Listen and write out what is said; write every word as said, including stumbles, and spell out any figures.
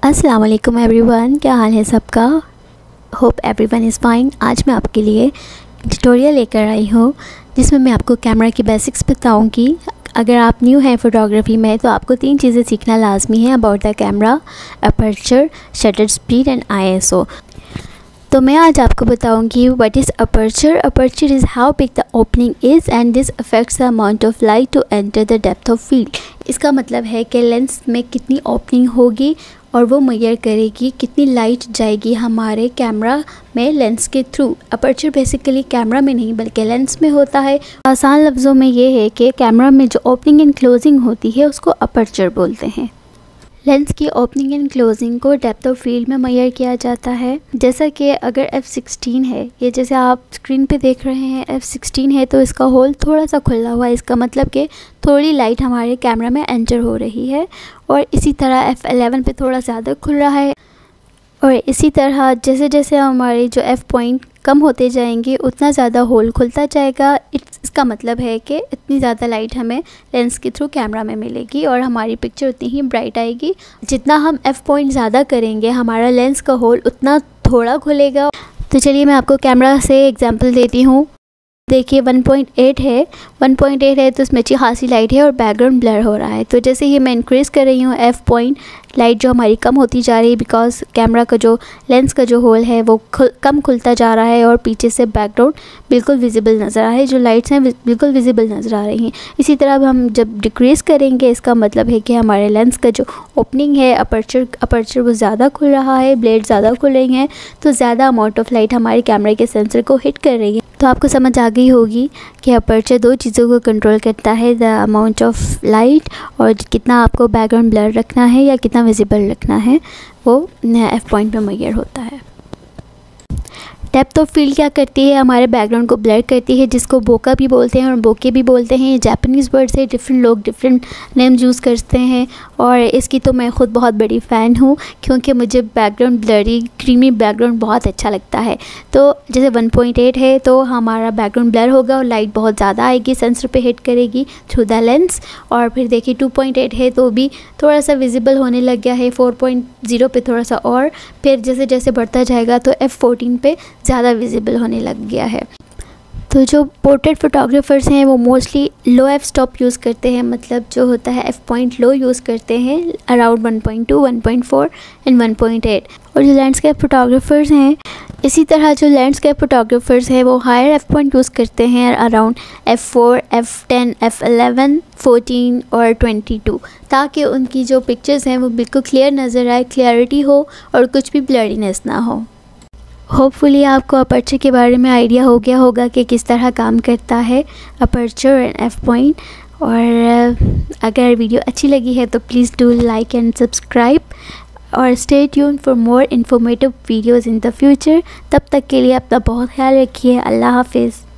अस्सलाम वालेकुम एवरीवन, क्या हाल है सबका। Hope everyone is fine. आज मैं आपके लिए ट्यूटोरियल लेकर आई हूँ जिसमें मैं आपको कैमरा की बेसिक्स बताऊँगी। अगर आप न्यू हैं फ़ोटोग्राफ़ी में तो आपको तीन चीज़ें सीखना लाजमी है about the camera, aperture, shutter speed and I S O. तो मैं आज आपको बताऊंगी what is aperture. Aperture is how big the opening is and this affects the amount of light to enter the depth of field. इसका मतलब है कि lens में कितनी ओपनिंग होगी और वो मेजर करेगी कितनी लाइट जाएगी हमारे कैमरा में लेंस के थ्रू। अपर्चर बेसिकली कैमरा में नहीं बल्कि लेंस में होता है। आसान लफ्ज़ों में ये है कि कैमरा में जो ओपनिंग एंड क्लोजिंग होती है उसको अपर्चर बोलते हैं। लेंस की ओपनिंग एंड क्लोजिंग को डेप्थ ऑफ फील्ड में मेजर किया जाता है। जैसा कि अगर एफ़ सिक्सटीन है, ये जैसे आप स्क्रीन पे देख रहे हैं एफ़ सिक्सटीन है, तो इसका होल थोड़ा सा खुला हुआ है। इसका मतलब कि थोड़ी लाइट हमारे कैमरा में एंटर हो रही है। और इसी तरह एफ़ इलेवन पे थोड़ा ज़्यादा खुल रहा है। और इसी तरह जैसे जैसे हमारे जो एफ़ पॉइंट कम होते जाएंगे उतना ज़्यादा होल खुलता जाएगा। इसका मतलब है कि इतनी ज़्यादा लाइट हमें लेंस के थ्रू कैमरा में मिलेगी और हमारी पिक्चर उतनी ही ब्राइट आएगी। जितना हम एफ़ पॉइंट ज़्यादा करेंगे हमारा लेंस का होल उतना थोड़ा खुलेगा। तो चलिए मैं आपको कैमरा से एग्जांपल देती हूँ। देखिए वन पॉइंट एट है, वन पॉइंट एट है तो इसमें अच्छी खासी लाइट है और बैकग्राउंड ब्लर हो रहा है। तो जैसे ही मैं इंक्रीज़ कर रही हूँ एफ़ पॉइंट, लाइट जो हमारी कम होती जा रही है बिकॉज कैमरा का जो लेंस का जो होल है वो खुल, कम खुलता जा रहा है और पीछे से बैकग्राउंड बिल्कुल विजिबल नज़र आ रहा है। जो लाइट्स हैं बिल्कुल विजिबल नज़र आ रही हैं। इसी तरह अब हम जब डिक्रीज़ करेंगे इसका मतलब है कि हमारे लेंस का जो ओपनिंग है अपर्चर अपर्चर वो ज़्यादा खुल रहा है, ब्लेड ज़्यादा खुल रही हैं, तो ज़्यादा अमाउंट ऑफ लाइट हमारे कैमरे के सेंसर को हिट कर रही है। तो आपको समझ आ गई होगी कि अपर्चर दो चीज़ों को कंट्रोल करता है, द अमाउंट ऑफ लाइट और कितना आपको बैकग्राउंड ब्लर रखना है या कितना विजिबल रखना है, वो एफ़ पॉइंट में मेजर होता है। डेप्थ ऑफ फील्ड क्या करती है, हमारे बैकग्राउंड को ब्लर करती है, जिसको बोका भी बोलते हैं और बोके भी बोलते हैं। ये जापानीज़ वर्ड से डिफरेंट लोग डिफरेंट नेम्स यूज़ करते हैं और इसकी तो मैं ख़ुद बहुत बड़ी फ़ैन हूँ क्योंकि मुझे बैकग्राउंड ब्लरी क्रीमी बैकग्राउंड बहुत अच्छा लगता है। तो जैसे वन पॉइंट एट है तो हमारा बैकग्राउंड ब्लर होगा और लाइट बहुत ज़्यादा आएगी, सेंसर पे हिट करेगी थ्रू द लेंस। और फिर देखिए टू पॉइंट एट है तो भी थोड़ा सा विजिबल होने लग गया है, फोर पॉइंट ज़ीरो पे थोड़ा सा, और फिर जैसे जैसे बढ़ता जाएगा तो एफ़ फोर्टीन पे ज़्यादा विजिबल होने लग गया है। तो जो पोर्ट्रेट फ़ोटोग्राफ़र्स हैं वो mostly low F stop use करते हैं, मतलब जो होता है एफ़ पॉइंट लो यूज़ करते हैं around one point two, one point four and one point eight. और जो लैंडस्केप फ़ोटोग्राफ़र्स हैं, इसी तरह जो लैंडस्केप फ़ोटोग्राफ़र्स हैं वो हायर एफ़ पॉइंट यूज़ करते हैं around F four, F ten, F eleven, fourteen और ट्वेंटी टू, ताकि उनकी जो पिक्चर्स हैं वो बिल्कुल क्लियर नज़र आए, क्लियरिटी हो और कुछ भी ब्लरीनेस ना हो। होपफुली आपको अपर्चर के बारे में आइडिया हो गया होगा कि किस तरह काम करता है अपर्चर एंड एफ़ पॉइंट। और अगर वीडियो अच्छी लगी है तो please do like and subscribe और stay tune for more informative videos in the future. तब तक के लिए अपना बहुत ख्याल रखिए। अल्लाह हाफिज़।